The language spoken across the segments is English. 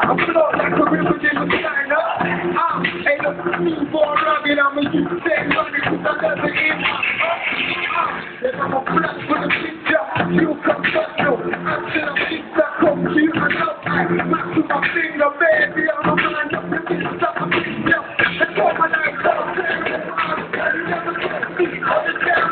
I'm float like a river in the China. Ain't no need for a rugged, I'ma use the same money cause I love it in my then I'm a flash for the picture. You come special. Until I'm pizza, come to you, I love that. Back to my finger, baby. I'm a man up the pizza. That's all my life goes. Never get me on the down.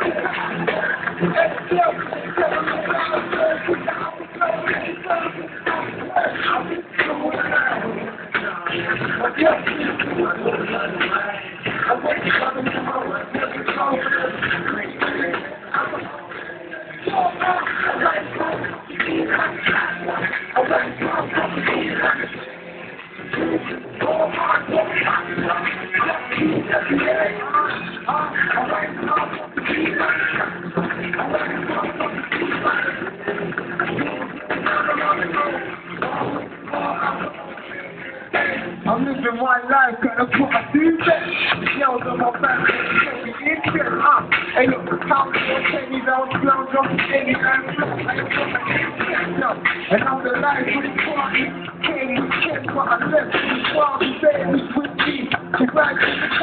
I'm living one life, gotta put my dues in. Yells on my back, ain't no count for pennies, I was blown off any and flow. I ain't got my no. And I'm the life with the party. Came with kids, but I left with the party. Baby with me, to ride